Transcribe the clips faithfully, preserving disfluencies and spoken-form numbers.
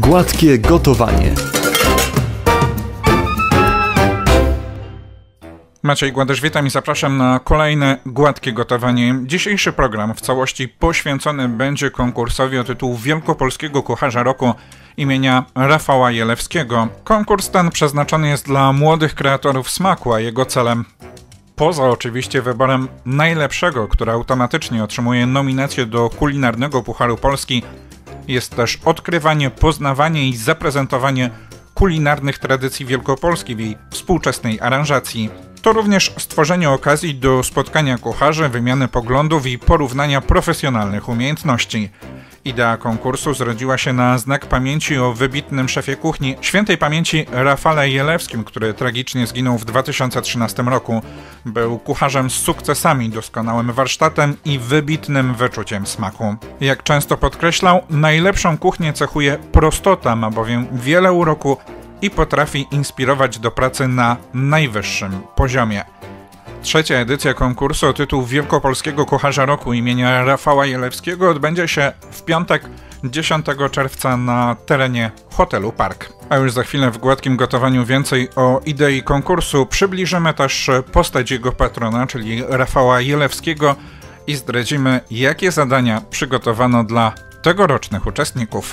Gładkie gotowanie. Maciej Gładysz, witam i zapraszam na kolejne Gładkie gotowanie. Dzisiejszy program w całości poświęcony będzie konkursowi o tytuł Wielkopolskiego Kucharza Roku imienia Rafała Jelewskiego. Konkurs ten przeznaczony jest dla młodych kreatorów smaku, a jego celem, poza oczywiście wyborem najlepszego, który automatycznie otrzymuje nominację do kulinarnego Pucharu Polski, jest też odkrywanie, poznawanie i zaprezentowanie kulinarnych tradycji Wielkopolski w jej współczesnej aranżacji. To również stworzenie okazji do spotkania kucharzy, wymiany poglądów i porównania profesjonalnych umiejętności. Idea konkursu zrodziła się na znak pamięci o wybitnym szefie kuchni, świętej pamięci Rafale Jelewskim, który tragicznie zginął w dwa tysiące trzynastym roku. Był kucharzem z sukcesami, doskonałym warsztatem i wybitnym wyczuciem smaku. Jak często podkreślał, najlepszą kuchnię cechuje prostota, ma bowiem wiele uroku i potrafi inspirować do pracy na najwyższym poziomie. Trzecia edycja konkursu o tytuł Wielkopolskiego Kucharza Roku imienia Rafała Jelewskiego odbędzie się w piątek dziesiątego czerwca na terenie hotelu Park. A już za chwilę w Gładkim Gotowaniu więcej o idei konkursu. Przybliżymy też postać jego patrona, czyli Rafała Jelewskiego, i zdradzimy, jakie zadania przygotowano dla tegorocznych uczestników.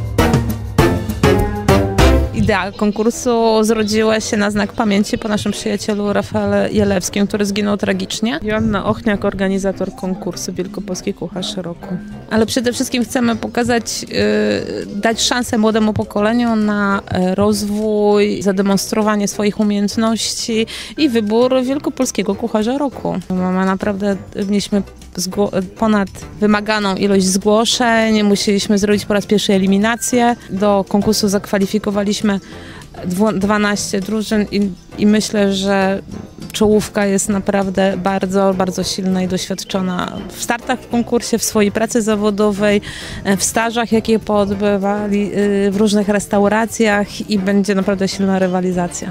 Idea konkursu zrodziła się na znak pamięci po naszym przyjacielu Rafale Jelewskim, który zginął tragicznie. Joanna Ochniak, organizator konkursu Wielkopolski Kucharz Roku. Ale przede wszystkim chcemy pokazać, yy, dać szansę młodemu pokoleniu na rozwój, zademonstrowanie swoich umiejętności i wybór Wielkopolskiego Kucharza Roku. Mamy naprawdę, mieliśmy ponad wymaganą ilość zgłoszeń, musieliśmy zrobić po raz pierwszy eliminację. Do konkursu zakwalifikowaliśmy dwanaście drużyn i, i myślę, że czołówka jest naprawdę bardzo, bardzo silna i doświadczona w startach w konkursie, w swojej pracy zawodowej, w stażach, jakie poodbywali w różnych restauracjach, i będzie naprawdę silna rywalizacja.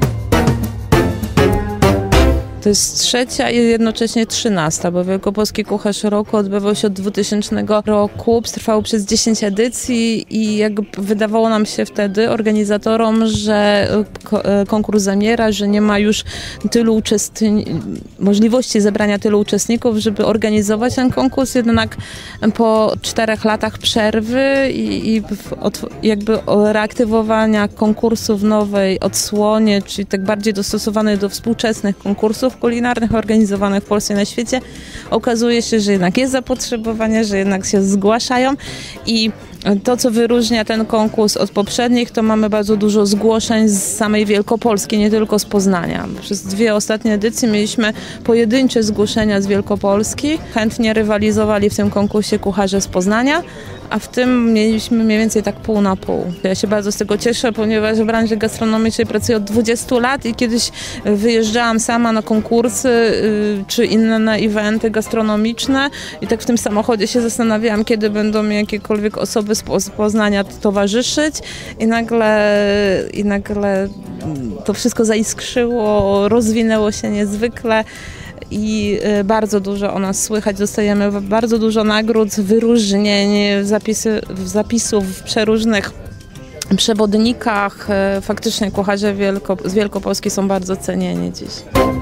To jest trzecia i jednocześnie trzynasta, bo Wielkopolski Kucharz Roku odbywał się od dwutysięcznego roku, trwał przez dziesięć edycji i jakby wydawało nam się wtedy, organizatorom, że konkurs zamiera, że nie ma już tylu uczestników, możliwości zebrania tylu uczestników, żeby organizować ten konkurs. Jednak po czterech latach przerwy i, i od, jakby reaktywowania konkursu w nowej odsłonie, czyli tak bardziej dostosowanej do współczesnych konkursów kulinarnych organizowanych w Polsce i na świecie, okazuje się, że jednak jest zapotrzebowanie, że jednak się zgłaszają, i to, co wyróżnia ten konkurs od poprzednich, to mamy bardzo dużo zgłoszeń z samej Wielkopolski, nie tylko z Poznania. Przez dwie ostatnie edycje mieliśmy pojedyncze zgłoszenia z Wielkopolski. Chętnie rywalizowali w tym konkursie kucharze z Poznania, a w tym mieliśmy mniej więcej tak pół na pół. Ja się bardzo z tego cieszę, ponieważ w branży gastronomicznej pracuję od dwudziestu lat i kiedyś wyjeżdżałam sama na konkursy yy, czy inne eventy gastronomiczne i tak w tym samochodzie się zastanawiałam, kiedy będą mi jakiekolwiek osoby z, z Poznania towarzyszyć, i nagle, i nagle to wszystko zaiskrzyło, rozwinęło się niezwykle. I bardzo dużo o nas słychać, dostajemy bardzo dużo nagród, wyróżnień, zapisy, zapisów w przeróżnych przewodnikach. Faktycznie kucharze Wielko, z Wielkopolski są bardzo cenieni dziś.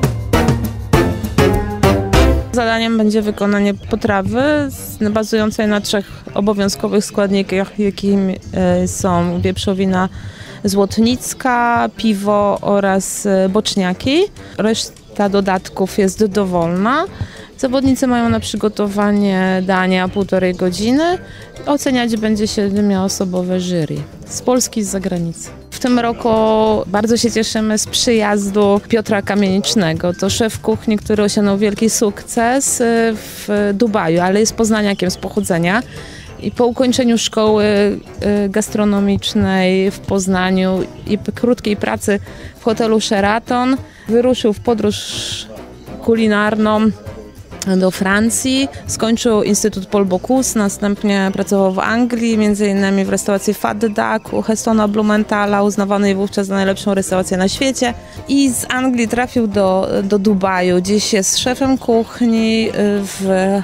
Zadaniem będzie wykonanie potrawy bazującej na trzech obowiązkowych składnikach, jakimi są wieprzowina złotnicka, piwo oraz boczniaki. Reszta dodatków jest dowolna. Zawodnicy mają na przygotowanie dania półtorej godziny. Oceniać będzie siedmioosobowe jury z Polski i z zagranicy. W tym roku bardzo się cieszymy z przyjazdu Piotra Kamienicznego. To szef kuchni, który osiągnął wielki sukces w Dubaju, ale jest poznaniakiem z pochodzenia. I po ukończeniu szkoły gastronomicznej w Poznaniu i po krótkiej pracy w hotelu Sheraton wyruszył w podróż kulinarną do Francji. Skończył Instytut Paul Bocuse, następnie pracował w Anglii, między innymi w restauracji Fat Duck u Hestona Blumenthala, uznawanej wówczas za najlepszą restaurację na świecie. I z Anglii trafił do, do Dubaju. Dziś jest szefem kuchni w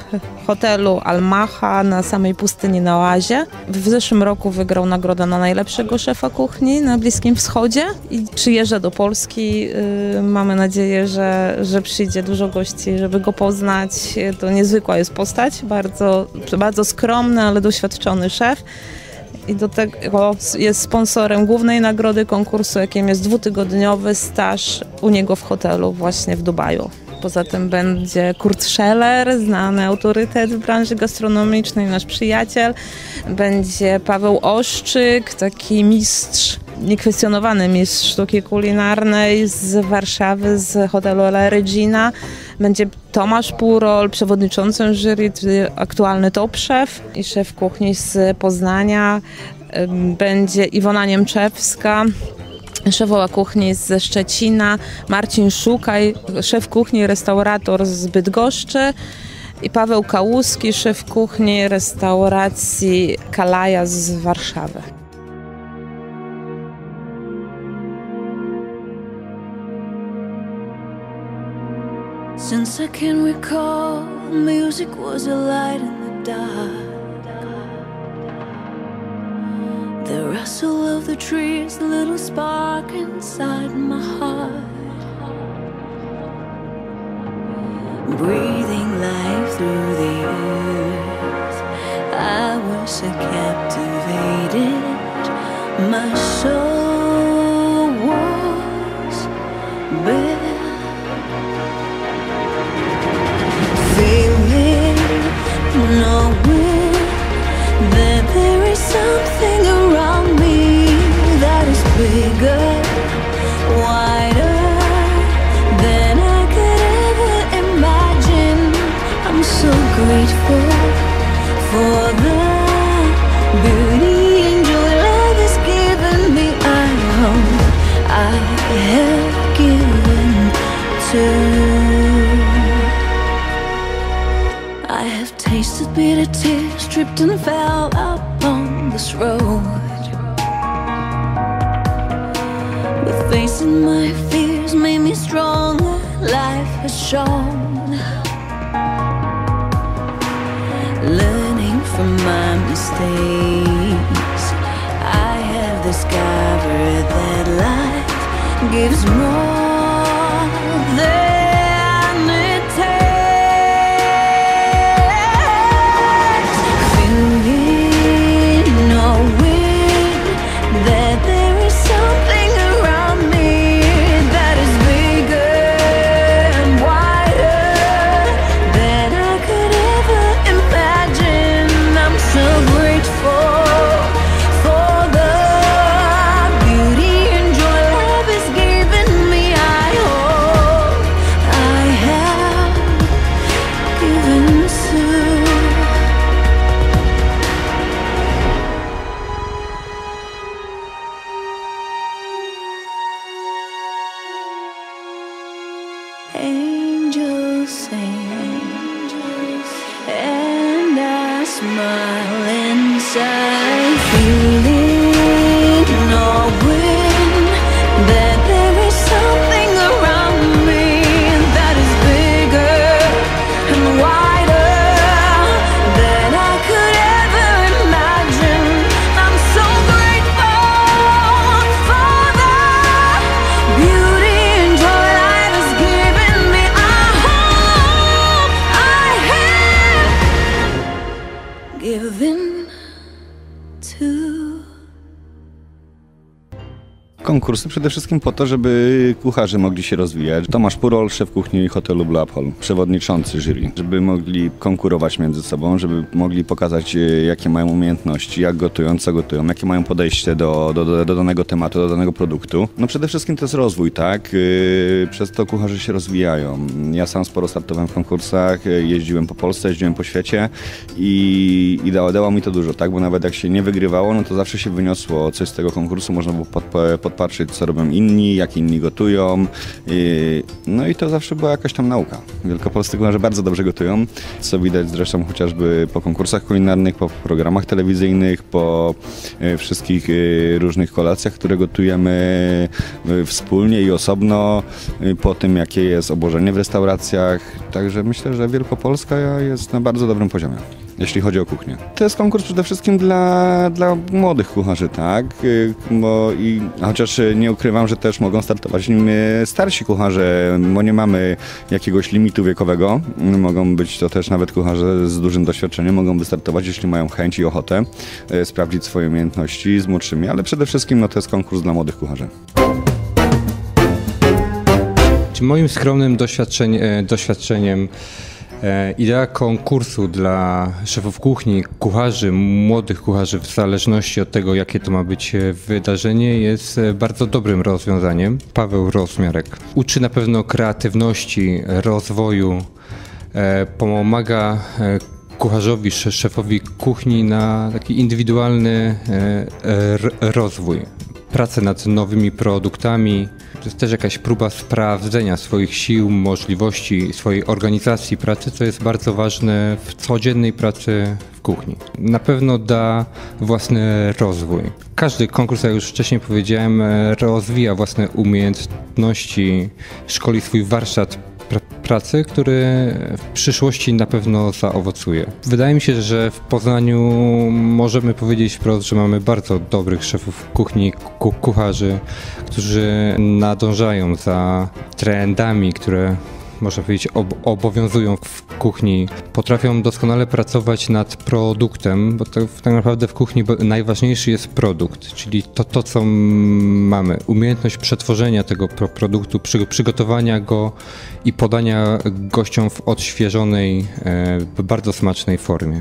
hotelu Almaha na samej pustyni na oazie. W zeszłym roku wygrał nagrodę na najlepszego szefa kuchni na Bliskim Wschodzie i przyjeżdża do Polski. Yy, mamy nadzieję, że, że przyjdzie dużo gości, żeby go poznać. To niezwykła jest postać, bardzo, bardzo skromny, ale doświadczony szef. I do tego jest sponsorem głównej nagrody konkursu, jakim jest dwutygodniowy staż u niego w hotelu właśnie w Dubaju. Poza tym będzie Kurt Scheller, znany autorytet w branży gastronomicznej, nasz przyjaciel. Będzie Paweł Oszczyk, taki mistrz, niekwestionowany mistrz sztuki kulinarnej z Warszawy, z hotelu La Regina. Będzie Tomasz Purol, przewodniczącym jury, aktualny top szef i szef kuchni z Poznania. Będzie Iwona Niemczewska, szefowa kuchni ze Szczecina, Marcin Szukaj, szef kuchni, restaurator z Bydgoszczy i Paweł Kałuski, szef kuchni restauracji Kalaja z Warszawy. Since I can recall, music was a light in the dark. The rustle of the trees, the little spark inside my heart. Breathing life through the earth, I was a captivated. My soul was bare. Feeling, knowing that there is something around me that is bigger, wider than I could ever imagine. I'm so grateful for the beauty and joy life has given me. I hope I have given to. I have tasted bitter tears, tripped and fell upon this road. But facing my fears made me stronger, life has shown. Learning from my mistakes, I have discovered that life gives more than it takes. Angels sing, and I smile inside, feeling, knowing that there is something around me that is bigger and wider than I could ever imagine. I'm so grateful for the beauty and joy life has given me. I hope I have given to. Konkursy przede wszystkim po to, żeby kucharze mogli się rozwijać. Tomasz Purol, szef kuchni hotelu Blue Apple, przewodniczący jury, żeby mogli konkurować między sobą, żeby mogli pokazać, jakie mają umiejętności, jak gotują, co gotują, jakie mają podejście do, do, do danego tematu, do danego produktu. No przede wszystkim to jest rozwój, tak? Przez to kucharze się rozwijają. Ja sam sporo startowałem w konkursach, jeździłem po Polsce, jeździłem po świecie i, i dało, dało mi to dużo, tak? Bo nawet jak się nie wygrywało, no to zawsze się wyniosło coś z tego konkursu, można było pod, pod patrzeć, co robią inni, jak inni gotują. No i to zawsze była jakaś tam nauka. Wielkopolscy kucharze bardzo dobrze gotują, co widać zresztą chociażby po konkursach kulinarnych, po programach telewizyjnych, po wszystkich różnych kolacjach, które gotujemy wspólnie i osobno, po tym, jakie jest obłożenie w restauracjach. Także myślę, że Wielkopolska jest na bardzo dobrym poziomie, jeśli chodzi o kuchnię. To jest konkurs przede wszystkim dla, dla młodych kucharzy, tak? Bo i, chociaż nie ukrywam, że też mogą startować nim starsi kucharze, bo nie mamy jakiegoś limitu wiekowego. Mogą być to też nawet kucharze z dużym doświadczeniem, mogą wystartować, jeśli mają chęć i ochotę e, sprawdzić swoje umiejętności z młodszymi, ale przede wszystkim no, to jest konkurs dla młodych kucharzy. Moim skromnym doświadczeń, doświadczeniem idea konkursu dla szefów kuchni, kucharzy, młodych kucharzy, w zależności od tego, jakie to ma być wydarzenie, jest bardzo dobrym rozwiązaniem. Paweł Rozmiarek uczy na pewno kreatywności, rozwoju, pomaga kucharzowi, szefowi kuchni na taki indywidualny rozwój. Pracę nad nowymi produktami. To jest też jakaś próba sprawdzenia swoich sił, możliwości, swojej organizacji pracy, co jest bardzo ważne w codziennej pracy w kuchni. Na pewno da własny rozwój. Każdy konkurs, jak już wcześniej powiedziałem, rozwija własne umiejętności, szkoli swój warsztat pracy, który w przyszłości na pewno zaowocuje. Wydaje mi się, że w Poznaniu możemy powiedzieć wprost, że mamy bardzo dobrych szefów kuchni, ku, kucharzy, którzy nadążają za trendami, które można powiedzieć ob obowiązują w kuchni. Potrafią doskonale pracować nad produktem, bo to, tak naprawdę w kuchni najważniejszy jest produkt, czyli to, to co mamy. Umiejętność przetworzenia tego pro produktu, przy przygotowania go i podania gościom w odświeżonej, e, bardzo smacznej formie.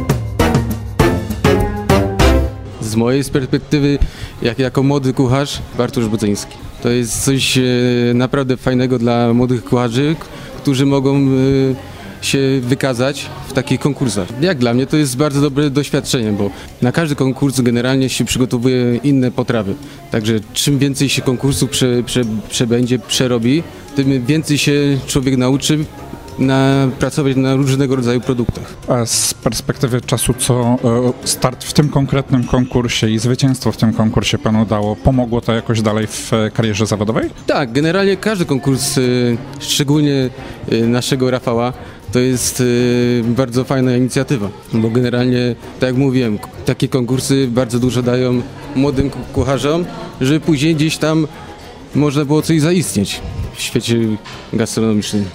Z mojej perspektywy, jak, jako młody kucharz, Bartosz Budzyński. To jest coś e, naprawdę fajnego dla młodych kucharzy, którzy mogą e, się wykazać w takich konkursach. Jak dla mnie to jest bardzo dobre doświadczenie, bo na każdy konkurs generalnie się przygotowuje inne potrawy. Także czym więcej się konkursów prze, prze, przebędzie, przerobi, tym więcej się człowiek nauczy na pracować na różnego rodzaju produktach. A z perspektywy czasu, co start w tym konkretnym konkursie i zwycięstwo w tym konkursie panu dało, pomogło to jakoś dalej w karierze zawodowej? Tak, generalnie każdy konkurs, szczególnie naszego Rafała, to jest bardzo fajna inicjatywa, bo generalnie, tak jak mówiłem, takie konkursy bardzo dużo dają młodym kucharzom, żeby później gdzieś tam można było coś zaistnieć w świecie gastronomicznym.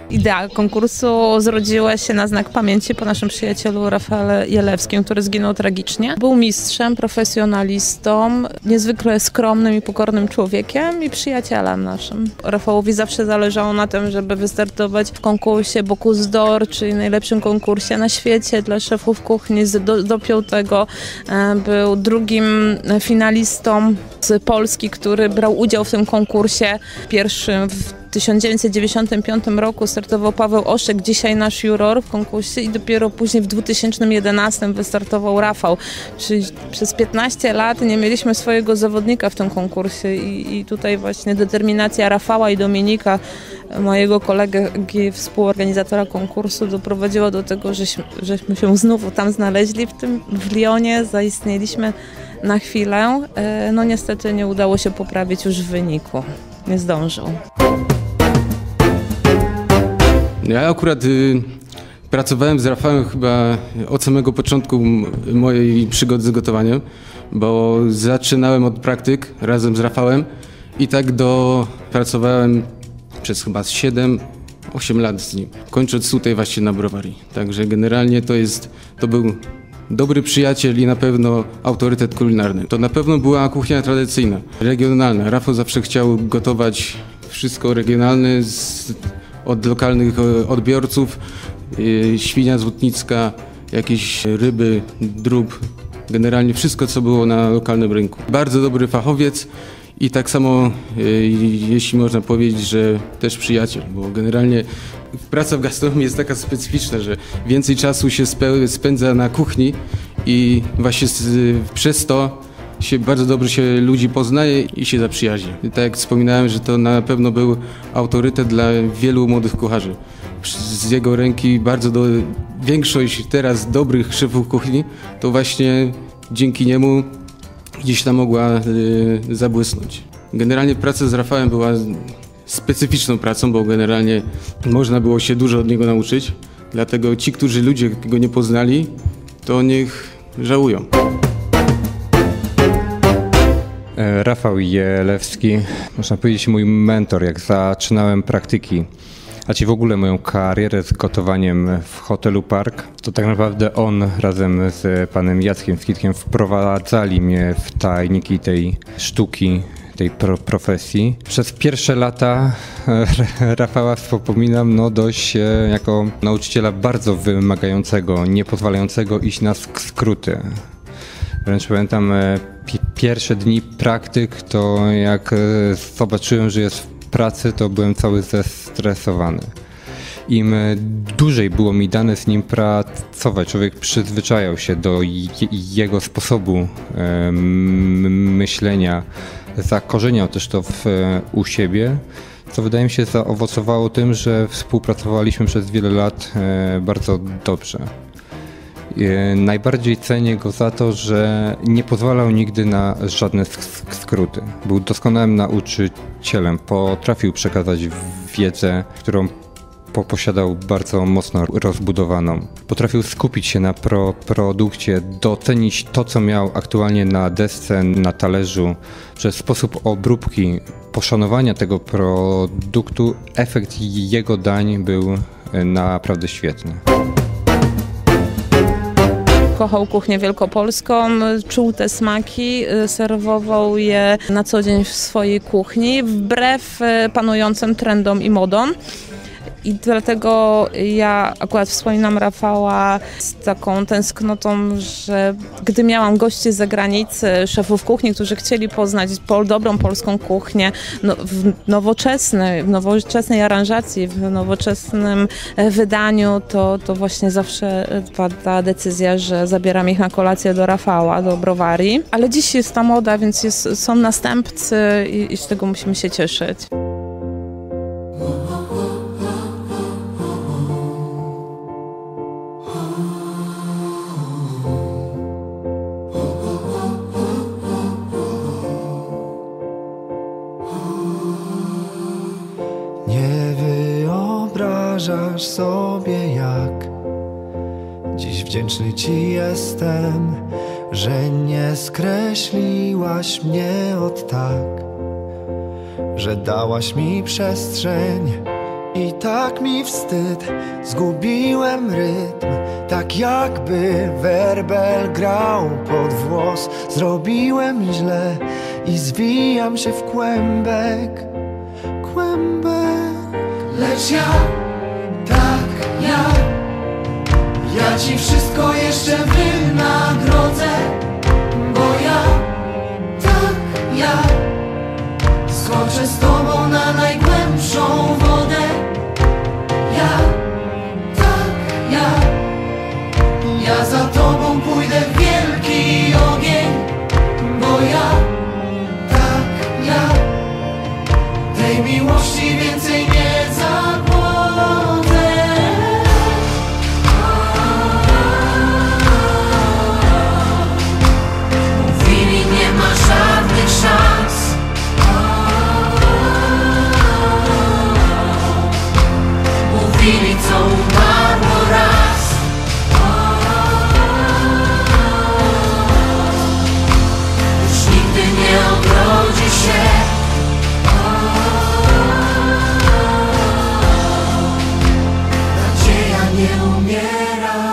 Idea konkursu zrodziła się na znak pamięci po naszym przyjacielu Rafale Jelewskim, który zginął tragicznie. Był mistrzem, profesjonalistą, niezwykle skromnym i pokornym człowiekiem i przyjacielem naszym. Rafałowi zawsze zależało na tym, żeby wystartować w konkursie Bocuse d'Or, czyli najlepszym konkursie na świecie dla szefów kuchni. Do, do piątego był drugim finalistą z Polski, który brał udział w tym konkursie. Pierwszym w tysiąc dziewięćset dziewięćdziesiątym piątym roku startował Paweł Oszek, dzisiaj nasz juror w konkursie, i dopiero później w dwa tysiące jedenastym wystartował Rafał. Czyli przez piętnaście lat nie mieliśmy swojego zawodnika w tym konkursie i, i tutaj właśnie determinacja Rafała i Dominika, mojego kolegi, współorganizatora konkursu, doprowadziła do tego, żeśmy, żeśmy się znowu tam znaleźli w tym w Lyonie, zaistnieliśmy na chwilę. No niestety nie udało się poprawić już w wyniku. Nie zdążył. Ja akurat y, pracowałem z Rafałem chyba od samego początku mojej przygody z gotowaniem, bo zaczynałem od praktyk razem z Rafałem i tak do pracowałem przez chyba siedem osiem lat z nim, kończąc tutaj właśnie na browarii. Także generalnie to jest, to był dobry przyjaciel i na pewno autorytet kulinarny. To na pewno była kuchnia tradycyjna, regionalna. Rafał zawsze chciał gotować wszystko regionalne z, od lokalnych odbiorców. Yy, świnia złotnicka, jakieś ryby, drób. Generalnie wszystko, co było na lokalnym rynku. Bardzo dobry fachowiec i tak samo, yy, jeśli można powiedzieć, że też przyjaciel, bo generalnie praca w gastronomii jest taka specyficzna, że więcej czasu się spędza na kuchni i właśnie przez to się bardzo dobrze się ludzi poznaje i się zaprzyjaźni. I tak jak wspominałem, że to na pewno był autorytet dla wielu młodych kucharzy. Z jego ręki bardzo do, większość teraz dobrych szefów kuchni to właśnie dzięki niemu gdzieś tam mogła y, zabłysnąć. Generalnie praca z Rafałem była specyficzną pracą, bo generalnie można było się dużo od niego nauczyć. Dlatego ci, którzy ludzie go nie poznali, to niech żałują. Rafał Jelewski, można powiedzieć mój mentor, jak zaczynałem praktyki, a ci w ogóle moją karierę z gotowaniem w hotelu Park, to tak naprawdę on razem z panem Jackiem Skitkiem wprowadzali mnie w tajniki tej sztuki, tej pro, profesji. Przez pierwsze lata Rafała wspominam no dość jako nauczyciela bardzo wymagającego, nie pozwalającego iść na skróty. Wręcz pamiętam pierwsze dni praktyk, to jak zobaczyłem, że jest w pracy, to byłem cały zestresowany. Im dłużej było mi dane z nim pracować, człowiek przyzwyczajał się do jego sposobu myślenia, zakorzeniał też to w, u siebie, co wydaje mi się zaowocowało tym, że współpracowaliśmy przez wiele lat bardzo dobrze. Najbardziej cenię go za to, że nie pozwalał nigdy na żadne skróty. Był doskonałym nauczycielem, potrafił przekazać wiedzę, którą posiadał bardzo mocno rozbudowaną. Potrafił skupić się na pro, produkcie, docenić to, co miał aktualnie na desce, na talerzu. Przez sposób obróbki, poszanowania tego produktu, efekt jego dań był naprawdę świetny. Kochał kuchnię wielkopolską, czuł te smaki, serwował je na co dzień w swojej kuchni, wbrew panującym trendom i modom. I dlatego ja akurat wspominam Rafała z taką tęsknotą, że gdy miałam gości z zagranicy, szefów kuchni, którzy chcieli poznać pol, dobrą polską kuchnię no, w nowoczesnej, w nowoczesnej aranżacji, w nowoczesnym wydaniu, to, to właśnie zawsze pada decyzja, że zabieram ich na kolację do Rafała, do browarii. Ale dziś jest ta moda, więc jest, są następcy i, i z tego musimy się cieszyć. Wyobrażasz sobie, jak dziś wdzięczny ci jestem, że nie skreśliłaś mnie od tak, że dałaś mi przestrzeń I tak mi wstyd, zgubiłem rytm, tak jakby werbel grał pod włos. Zrobiłem źle i zwijam się w kłębek, kłębek. Lecz ja, tak ja, ja ci wszystko jeszcze wynagrodzę, bo ja, tak ja, skoczę z tobą na najgłębszą wodę. Ja, tak ja, ja za tobą pójdę w wielki ogień, bo ja, tak ja, tej miłości więcej nie zagłodzę. Mówili, nie ma żadnych szans. Mówili, co umarło raz. Już nigdy nie odrodzi się. Nadzieja nie umiera.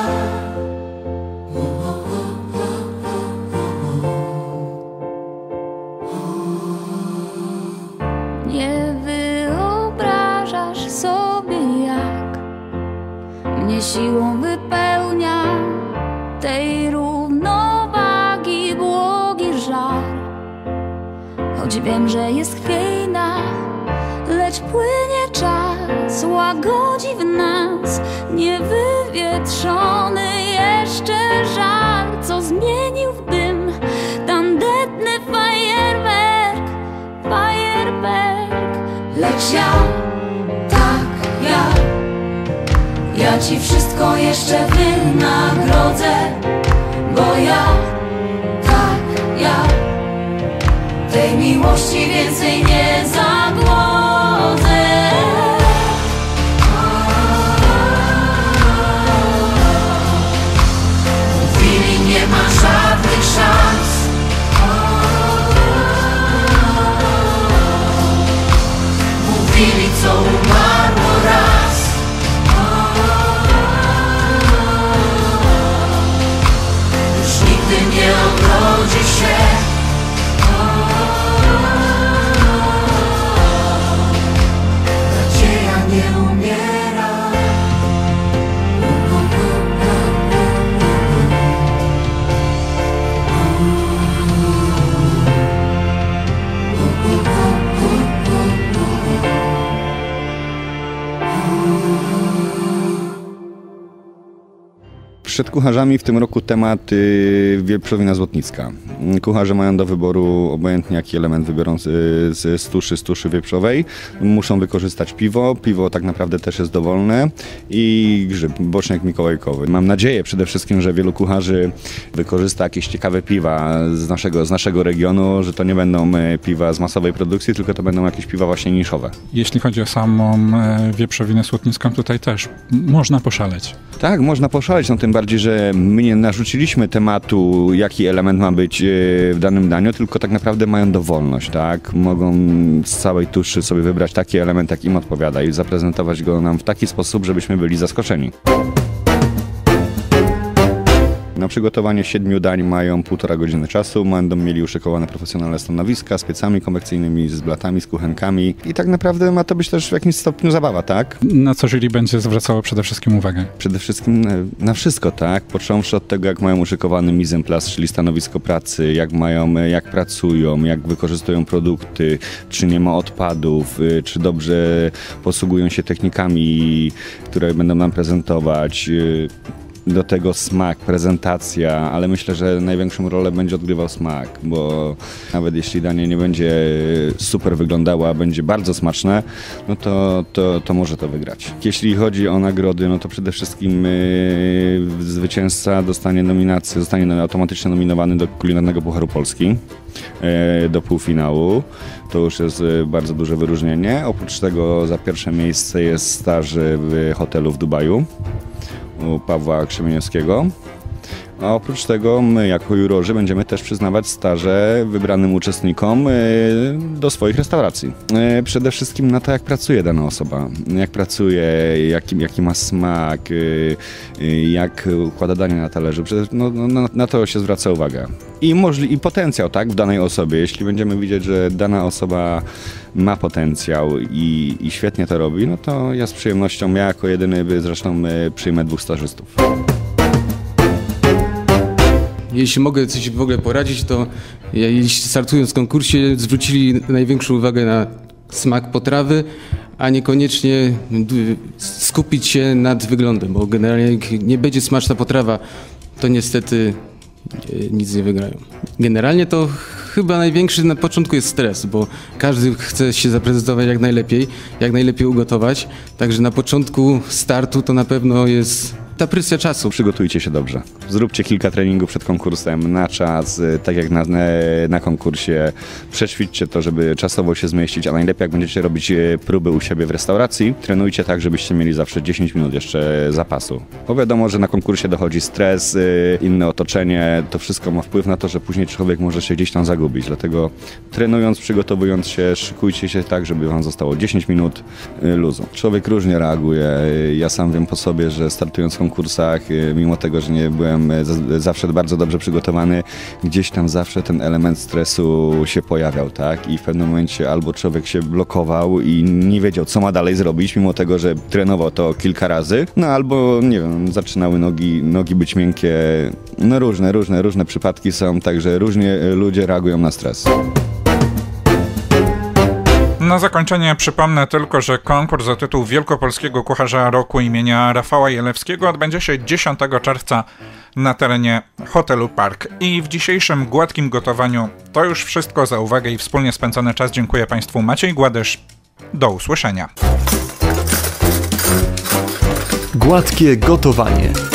Nie wyobrażasz sobie, jak mnie siłą wypełnia tej równowagi błogi żar. Choć wiem, że jest chwiejna, lecz płynie czas, łagodzi w nas niewywietrzony jeszcze żar, co zmienił w dym tandetny fajerwerk, fajerwerk. Lecz ja, tak ja, ja ci wszystko jeszcze wynagrodzę, bo ja, tak ja, tej miłości więcej nie zagłodzę. Mówili, nie ma żadnych szans. Mówili, co umarło raz. Już nigdy nie odrodzi się. Nadzieja nie umiera. Przed kucharzami w tym roku temat y, wieprzowina złotnicka. Kucharze mają do wyboru obojętnie jaki element wybiorą z, z stuszy, z tuszy wieprzowej. Muszą wykorzystać piwo. Piwo tak naprawdę też jest dowolne i grzyb, boczniak mikołajkowy. Mam nadzieję przede wszystkim, że wielu kucharzy wykorzysta jakieś ciekawe piwa z naszego, z naszego regionu, że to nie będą piwa z masowej produkcji, tylko to będą jakieś piwa właśnie niszowe. Jeśli chodzi o samą wieprzowinę słotnicką, tutaj też można poszaleć. Tak, można poszaleć, no tym bardziej, że my nie narzuciliśmy tematu, jaki element ma być w danym daniu, tylko tak naprawdę mają dowolność, tak? Mogą z całej tuszy sobie wybrać taki element, jak im odpowiada i zaprezentować go nam w taki sposób, żebyśmy byli zaskoczeni. Na przygotowanie siedmiu dań mają półtora godziny czasu, będą mieli uszykowane profesjonalne stanowiska z piecami konwekcyjnymi, z blatami, z kuchenkami i tak naprawdę ma to być też w jakimś stopniu zabawa, tak? Na co jury będzie zwracało przede wszystkim uwagę? Przede wszystkim na wszystko, tak? Począwszy od tego, jak mają uszykowany mise en place, czyli stanowisko pracy, jak mają, jak pracują, jak wykorzystują produkty, czy nie ma odpadów, czy dobrze posługują się technikami, które będą nam prezentować. Do tego smak, prezentacja, ale myślę, że największą rolę będzie odgrywał smak, bo nawet jeśli danie nie będzie super wyglądało, a będzie bardzo smaczne, no to, to, to może to wygrać. Jeśli chodzi o nagrody, no to przede wszystkim yy, zwycięzca dostanie nominację, zostanie automatycznie nominowany do Kulinarnego Pucharu Polski, yy, do półfinału. To już jest bardzo duże wyróżnienie. Oprócz tego za pierwsze miejsce jest staż w hotelu w Dubaju u Pawła Krzemieniowskiego. A oprócz tego my jako jurorzy będziemy też przyznawać staże wybranym uczestnikom do swoich restauracji. Przede wszystkim na to, jak pracuje dana osoba, jak pracuje, jaki, jaki ma smak, jak układa danie na talerzu. No, no, na to się zwraca uwagę. I, możli- i potencjał, tak, w danej osobie. Jeśli będziemy widzieć, że dana osoba ma potencjał i, i świetnie to robi, no to ja z przyjemnością, ja jako jedyny zresztą przyjmę dwóch stażystów. Jeśli mogę coś w ogóle poradzić, to jeśli startując w konkursie zwrócili największą uwagę na smak potrawy, a niekoniecznie skupić się nad wyglądem, bo generalnie jak nie będzie smaczna potrawa, to niestety nic nie wygrają. Generalnie to chyba największy na początku jest stres, bo każdy chce się zaprezentować jak najlepiej, jak najlepiej ugotować, także na początku startu to na pewno jest ta presja czasu. Przygotujcie się dobrze. Zróbcie kilka treningów przed konkursem na czas, tak jak na, na konkursie. Przećwiczcie to, żeby czasowo się zmieścić, a najlepiej jak będziecie robić próby u siebie w restauracji, trenujcie tak, żebyście mieli zawsze dziesięć minut jeszcze zapasu. Bo wiadomo, że na konkursie dochodzi stres, inne otoczenie, to wszystko ma wpływ na to, że później człowiek może się gdzieś tam zagubić. Dlatego trenując, przygotowując się, szykujcie się tak, żeby wam zostało dziesięć minut luzu. Człowiek różnie reaguje. Ja sam wiem po sobie, że startując w konkursach, mimo tego, że nie byłem zawsze bardzo dobrze przygotowany, gdzieś tam zawsze ten element stresu się pojawiał, tak? I w pewnym momencie albo człowiek się blokował i nie wiedział, co ma dalej zrobić, mimo tego, że trenował to kilka razy, no albo, nie wiem, zaczynały nogi, nogi być miękkie, no różne, różne, różne przypadki są, także różnie ludzie reagują na stres. Na zakończenie przypomnę tylko, że konkurs o tytuł Wielkopolskiego Kucharza Roku imienia Rafała Jelewskiego odbędzie się dziesiątego czerwca na terenie hotelu Park. I w dzisiejszym Gładkim Gotowaniu to już wszystko. Za uwagę i wspólnie spędzony czas dziękuję Państwu. Maciej Gładysz. Do usłyszenia. Gładkie Gotowanie.